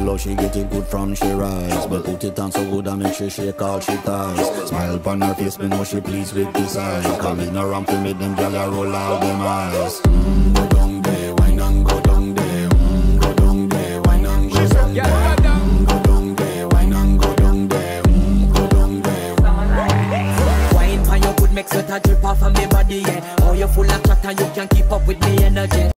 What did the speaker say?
love she get it good from she rise. But put it on so good I make she shake all she ties. Smile upon her face, me know she pleased with this eye. Come in around to make them gyal a roll out them eyes. Go down there, wine and go down there. Go down there, wine and go down there. Go down there, wine and go down there. Go down there. Wine for your good make sweat a drip off of me body, yeah. Oh, you full of chat and you can't keep up with me energy.